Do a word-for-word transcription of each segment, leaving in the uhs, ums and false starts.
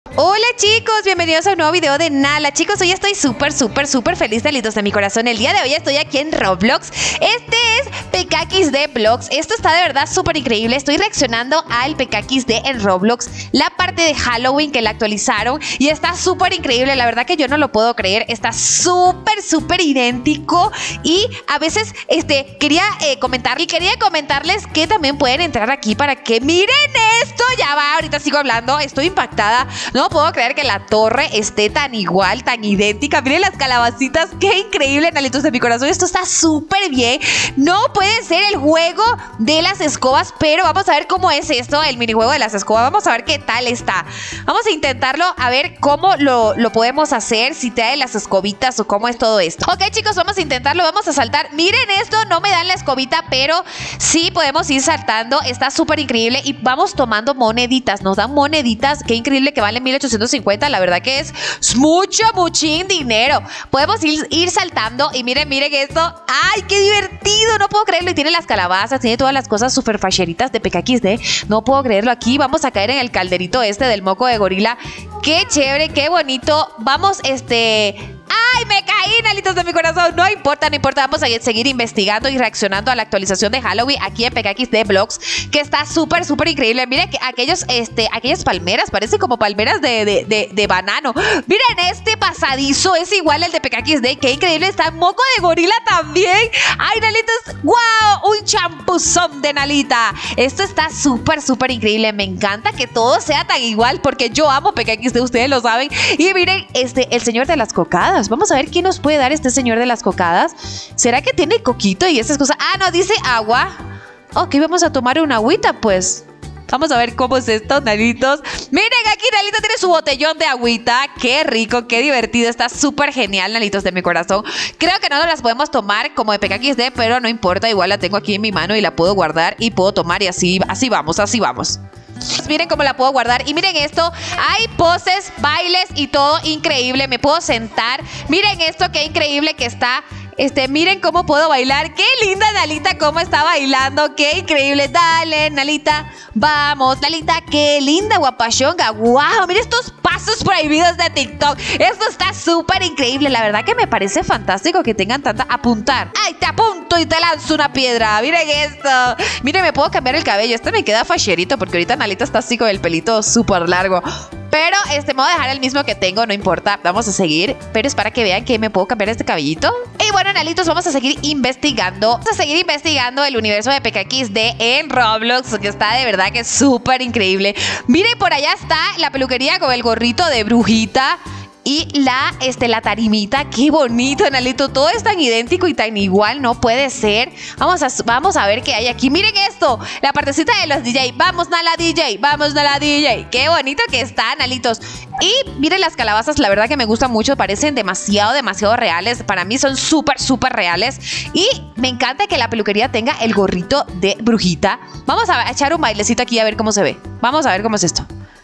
Hola chicos, bienvenidos a un nuevo video de Nala. Chicos, hoy estoy súper, súper, súper feliz, delitos de mi corazón. El día de hoy estoy aquí en Roblox. Este es P K X D Vlogs. Esto está de verdad súper increíble. Estoy reaccionando al P K X D en Roblox, la parte de Halloween que la actualizaron, y está súper increíble. La verdad que yo no lo puedo creer. Está súper, súper idéntico. Y a veces este, quería eh, comentar y quería comentarles que también pueden entrar aquí para que miren esto. Ya va, ahorita sigo hablando. Estoy impactada. No puedo creer que la torre esté tan igual, tan idéntica. Miren las calabacitas, qué increíble, Nalitos de mi corazón. Esto está súper bien. No puede ser el juego de las escobas, pero vamos a ver cómo es esto, el minijuego de las escobas. Vamos a ver qué tal está. Vamos a intentarlo, a ver cómo lo, lo podemos hacer, si trae las escobitas o cómo es todo esto. Ok, chicos, vamos a intentarlo, vamos a saltar. Miren esto, no me dan la escobita, pero sí podemos ir saltando. Está súper increíble y vamos tomando moneditas. Nos dan moneditas, qué increíble, que valen mil ochocientos cincuenta, la verdad que es mucho, muchín dinero. Podemos ir, ir saltando y miren, miren esto. ¡Ay, qué divertido! No puedo creerlo. Y tiene las calabazas, tiene todas las cosas súper facheritas de P K X D. No puedo creerlo. Aquí vamos a caer en el calderito este del moco de gorila. ¡Qué chévere, qué bonito! Vamos, este... ¡Ay, me caí, Nalitos de mi corazón! No importa, no importa. Vamos a seguir investigando y reaccionando a la actualización de Halloween aquí en P K X D Vlogs, que está súper, súper increíble. Miren que aquellos, este, aquellas palmeras, parecen como palmeras de, de, de, de banano. Miren, este pasadizo es igual al de P K X D. ¡Qué increíble! Está moco de gorila también. ¡Ay, Nalitos! ¡Wow! Un champuzón de Nalita. Esto está súper, súper increíble. Me encanta que todo sea tan igual, porque yo amo P K X D, ustedes lo saben. Y miren, este, el señor de las cocadas. Vamos a ver qué nos puede dar este señor de las cocadas. ¿Será que tiene coquito y esas cosas? Ah, no, dice agua. Ok, vamos a tomar una agüita, pues. Vamos a ver cómo es esto, Nalitos. Miren, aquí Nalito tiene su botellón de agüita. Qué rico, qué divertido. Está súper genial, Nalitos de mi corazón. Creo que no nos las podemos tomar como de P K X D, pero no importa. Igual la tengo aquí en mi mano y la puedo guardar y puedo tomar, y así, así vamos, así vamos. Miren cómo la puedo guardar. Y miren esto, hay poses, bailes y todo increíble. Me puedo sentar. Miren esto, qué increíble que está. Este, miren cómo puedo bailar. Qué linda Nalita, cómo está bailando. Qué increíble. Dale, Nalita. Vamos, Nalita. Qué linda, guapachonga. Wow, miren estos pasos prohibidos de TikTok. Esto está súper increíble. La verdad que me parece fantástico que tengan tanta... Apuntar. Ay, te apunto y te lanzo una piedra. Miren esto. Miren, me puedo cambiar el cabello. Este me queda facherito porque ahorita Nalita está así con el pelito súper largo. Pero este, me voy a dejar el mismo que tengo, no importa. Vamos a seguir, pero es para que vean que me puedo cambiar este cabellito. Y bueno, Nalitos, vamos a seguir investigando. Vamos a seguir investigando el universo de P K X D en Roblox, que está de verdad que es súper increíble. Miren, por allá está la peluquería con el gorrito de brujita. Y la, este, la tarimita, qué bonito, Nalito. Todo es tan idéntico y tan igual, no puede ser. Vamos a, vamos a ver qué hay aquí. Miren esto, la partecita de los D J. Vamos, Nala D J, vamos, Nala D J. Qué bonito que está, Nalitos. Y miren las calabazas, la verdad que me gustan mucho. Parecen demasiado, demasiado reales. Para mí son súper, súper reales. Y me encanta que la peluquería tenga el gorrito de brujita. Vamos a echar un bailecito aquí a ver cómo se ve. Vamos a ver cómo es esto.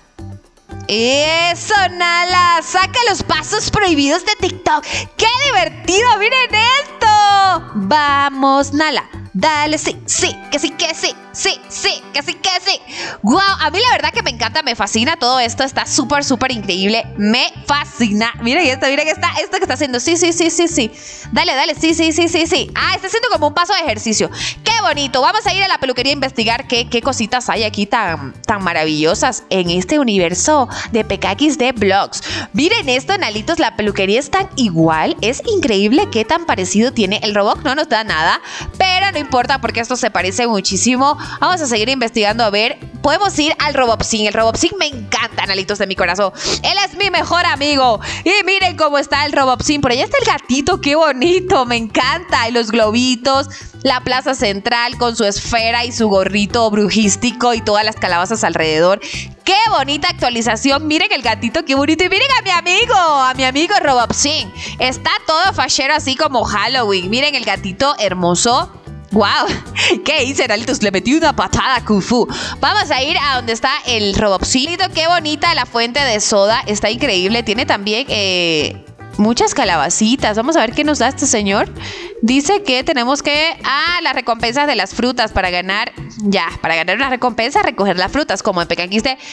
¡Eso, Nala! ¡Saca los pasos prohibidos de TikTok! ¡Qué divertido! ¡Miren esto! ¡Vamos, Nala! Dale, sí, sí, que sí, que sí, sí, sí, que sí, que sí. ¡Wow! A mí la verdad que me encanta, me fascina todo esto. Está súper, súper increíble. Me fascina. Miren esto, miren esto, esto que está haciendo. Sí, sí, sí, sí, sí. Dale, dale, sí, sí, sí, sí, sí. Ah, está haciendo como un paso de ejercicio. ¡Qué bonito! Vamos a ir a la peluquería a investigar qué, qué cositas hay aquí tan, tan maravillosas en este universo de P K X D Vlogs. Miren esto, Nalitos, la peluquería es tan igual. Es increíble qué tan parecido tiene. El robot no nos da nada, pero no importa porque esto se parece muchísimo. Vamos a seguir investigando a ver. Podemos ir al Robopsin. El Robopsin me encanta, Nalitos de mi corazón. Él es mi mejor amigo. Y miren cómo está el Robopsin. Por allá está el gatito, qué bonito. Me encanta. Y los globitos. La plaza central con su esfera y su gorrito brujístico y todas las calabazas alrededor. ¡Qué bonita actualización! Miren el gatito, qué bonito. Y miren a mi amigo, a mi amigo Robopsin. Está todo fachero así como Halloween. Miren el gatito hermoso. ¡Wow! ¿Qué hice, Nalitos? Le metí una patada Kung Fu. Vamos a ir a donde está el Robopsin. ¡Qué bonita la fuente de soda! Está increíble. Tiene también... Eh, muchas calabacitas. Vamos a ver qué nos da este señor. Dice que tenemos que... Ah, las recompensas de las frutas para ganar... Ya, para ganar una recompensa, recoger las frutas. Como en P K X D.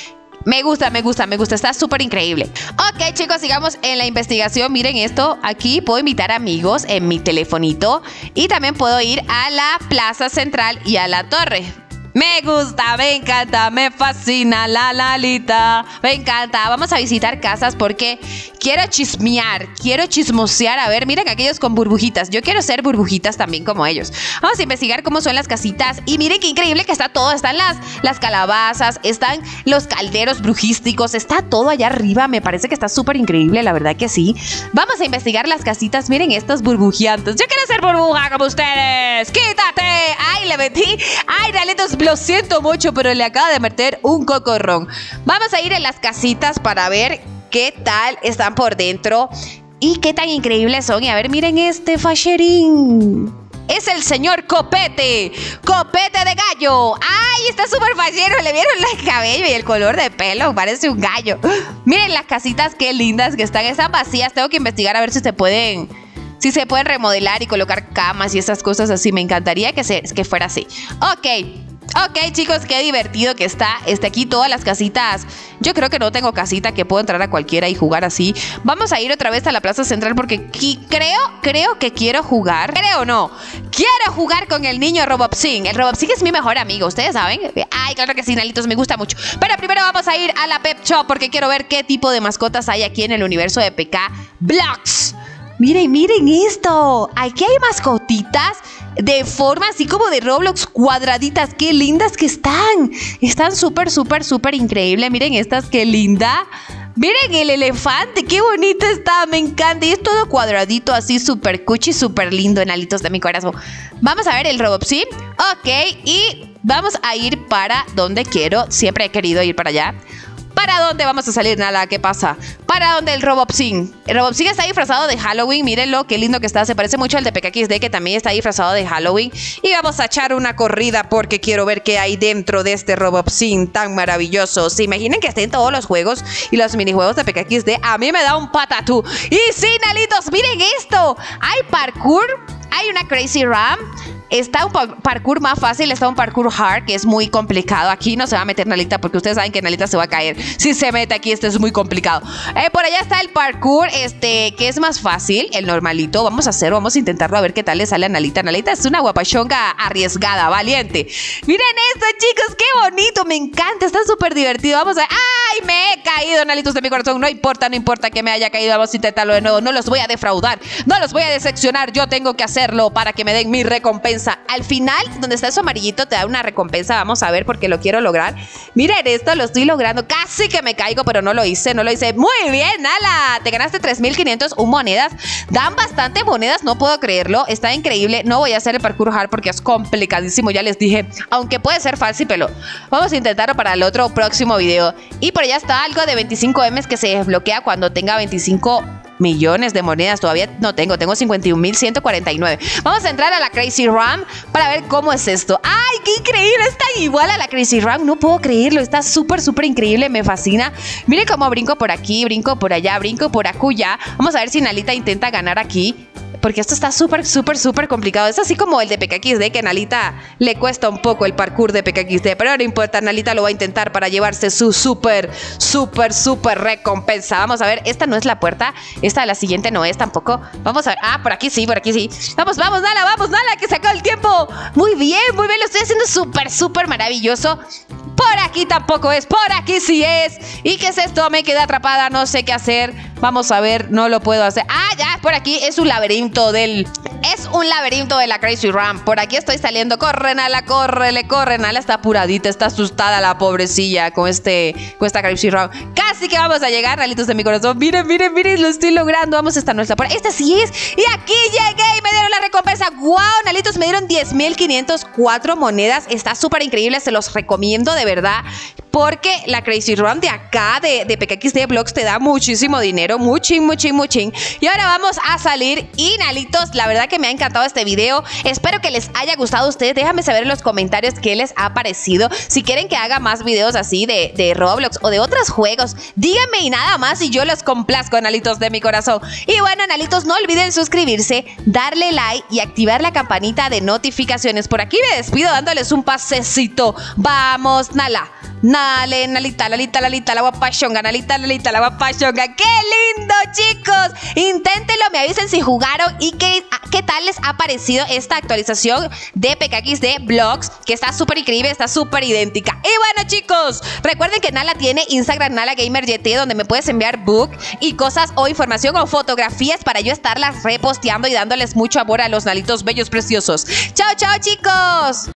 Me gusta, me gusta, me gusta. Está súper increíble. Ok, chicos, sigamos en la investigación. Miren esto. Aquí puedo invitar amigos en mi telefonito. Y también puedo ir a la plaza central y a la torre. Me gusta, me encanta, me fascina la Lalita. Me encanta. Vamos a visitar casas porque quiero chismear, quiero chismosear. A ver, miren aquellos con burbujitas. Yo quiero ser burbujitas también como ellos. Vamos a investigar cómo son las casitas. Y miren qué increíble que está todo. Están las, las calabazas, están los calderos brujísticos. Está todo allá arriba. Me parece que está súper increíble, la verdad que sí. Vamos a investigar las casitas. Miren estos burbujeantes. Yo quiero ser burbuja como ustedes. ¡Quítate! ¡Ay, le metí! ¡Ay, Dalitos! Lo siento mucho, pero le acaba de meter un cocorrón. Vamos a ir en las casitas para ver qué tal están por dentro y qué tan increíbles son. Y a ver, miren este facherín. Es el señor Copete. Copete de gallo. ¡Ay, está súper fachero! ¿Le vieron el cabello y el color de pelo? Parece un gallo. Miren las casitas, qué lindas que están. Están vacías. Tengo que investigar a ver si se pueden... Si se pueden remodelar y colocar camas y esas cosas así. Me encantaría que, se, que fuera así. Ok. Ok, chicos, qué divertido que está. Está aquí todas las casitas. Yo creo que no tengo casita, que puedo entrar a cualquiera y jugar así. Vamos a ir otra vez a la plaza central porque aquí creo, creo que quiero jugar. Creo no. Quiero jugar con el niño Robopsin. El Robopsin es mi mejor amigo, ¿ustedes saben? Ay, claro que sí, Nalitos, me gusta mucho. Pero primero vamos a ir a la Pep Shop porque quiero ver qué tipo de mascotas hay aquí en el universo de P K Blox. Miren, miren esto. Aquí hay mascotitas de forma así como de Roblox, cuadraditas. Qué lindas que están. Están súper, súper, súper increíbles. Miren estas, qué linda. Miren el elefante, qué bonito está. Me encanta. Y es todo cuadradito así, súper cuchi, súper lindo, enalitos de mi corazón. Vamos a ver el Robopsin. Ok, y vamos a ir para donde quiero. Siempre he querido ir para allá. ¿Para dónde vamos a salir, Nala? ¿Qué pasa? ¿Para dónde el Robopsin? El Robopsin está disfrazado de Halloween. Mírenlo, qué lindo que está. Se parece mucho al de P K X D, que también está disfrazado de Halloween. Y vamos a echar una corrida porque quiero ver qué hay dentro de este Robopsin tan maravilloso. ¿Se imaginen que estén todos los juegos y los minijuegos de P K X D? A mí me da un patatú. Y sí, Nalitos, miren esto. Hay parkour, hay una Crazy Ram. Está un parkour más fácil, está un parkour hard, que es muy complicado. Aquí no se va a meter Nalita porque ustedes saben que Nalita se va a caer. Si se mete aquí, este es muy complicado. Eh, por allá está el parkour, este, que es más fácil, el normalito. Vamos a hacerlo, vamos a intentarlo a ver qué tal le sale a Nalita. Nalita es una guapachonga arriesgada, valiente. Miren esto, chicos, qué bonito, me encanta, está súper divertido. Vamos a ver. ¡Ay, me he caído, Nalitos de mi corazón! No importa, no importa que me haya caído, vamos a intentarlo de nuevo. No los voy a defraudar, no los voy a decepcionar. Yo tengo que hacerlo para que me den mi recompensa. Al final, donde está eso amarillito, te da una recompensa. Vamos a ver porque lo quiero lograr. Miren esto, lo estoy logrando. Casi que me caigo, pero no lo hice, no lo hice. Muy bien, Nala. Te ganaste tres mil quinientos un monedas. Dan bastante monedas, no puedo creerlo. Está increíble. No voy a hacer el parkour hard porque es complicadísimo, ya les dije. Aunque puede ser fácil, pero vamos a intentarlo para el otro próximo video. Y por allá está algo de veinticinco eme que se desbloquea cuando tenga veinticinco millones de monedas. Todavía no tengo, tengo cincuenta y un mil ciento cuarenta y nueve. Vamos a entrar a la Crazy Ram para ver cómo es esto. ¡Ay, qué increíble! Está igual a la Crazy Ram, no puedo creerlo. Está súper, súper increíble, me fascina. Miren cómo brinco por aquí, brinco por allá, brinco por acuya. Vamos a ver si Nalita intenta ganar aquí, porque esto está súper, súper, súper complicado. Es así como el de P K X D, que a Nalita le cuesta un poco el parkour de P K X D, pero no importa, Nalita lo va a intentar para llevarse su súper, súper, súper recompensa. Vamos a ver, esta no es la puerta, esta de la siguiente no es tampoco. Vamos a ver, ah, por aquí sí, por aquí sí. Vamos, vamos, Nala, vamos, Nala, que se acabó el tiempo. Muy bien, muy bien, lo estoy haciendo súper, súper maravilloso. Por aquí tampoco es, por aquí sí es. ¿Y qué es esto? Me quedé atrapada, no sé qué hacer. Vamos a ver, no lo puedo hacer. Ah, ya, por aquí es un laberinto del... Es un laberinto de la Crazy Ram. Por aquí estoy saliendo. Corre, Nala, córrele, corre. Nala está apuradita, está asustada la pobrecilla con este, con esta Crazy Ram. Casi que vamos a llegar, Nalitos de mi corazón. Miren, miren, miren, lo estoy logrando. Vamos, esta no está por... Esta sí es. Y aquí llegué y me dieron la recompensa. ¡Wow, Nalitos! Me dieron diez mil quinientos cuatro monedas. Está súper increíble, se los recomiendo de verdad. Porque la Crazy Ram de acá, de, de P K X D Blox, te da muchísimo dinero. Muchín, muchín, muchín. Y ahora vamos a salir. Y, Nalitos, la verdad que me ha encantado este video. Espero que les haya gustado a ustedes. Déjame saber en los comentarios qué les ha parecido. Si quieren que haga más videos así de, de Roblox o de otros juegos, díganme y nada más y yo los complazco, Nalitos de mi corazón. Y bueno, Nalitos, no olviden suscribirse, darle like y activar la campanita de notificaciones. Por aquí me despido dándoles un pasecito. Vamos, Nala. Dale, Nalita, Lalita, Lalita, la guapachonga, Nalita, Lalita, la guapachonga. ¡Qué lindo, chicos! Inténtenlo, me avisen si jugaron y qué, qué tal les ha parecido esta actualización de P K X D Blox, que está súper increíble, está súper idéntica. Y bueno, chicos, recuerden que Nala tiene Instagram, Nala Gamer Y T, donde me puedes enviar book y cosas o información o fotografías para yo estarlas reposteando y dándoles mucho amor a los nalitos bellos preciosos. ¡Chao, chao, chicos!